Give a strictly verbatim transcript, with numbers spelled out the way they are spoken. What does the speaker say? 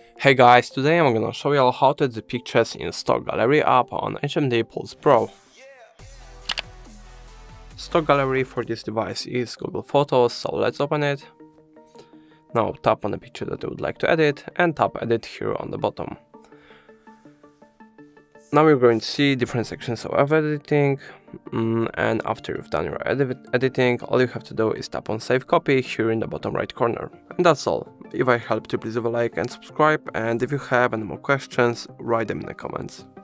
Hey guys, today I'm gonna show you how to edit pictures in Stock Gallery app on Hmd Pulse Pro. Stock Gallery for this device is Google Photos, so let's open it. Now tap on the picture that you would like to edit and tap Edit here on the bottom. Now you're going to see different sections of editing, mm, and after you've done your edit editing, all you have to do is tap on Save Copy here in the bottom right corner. And that's all. If I helped you, please leave a like and subscribe, and if you have any more questions, write them in the comments.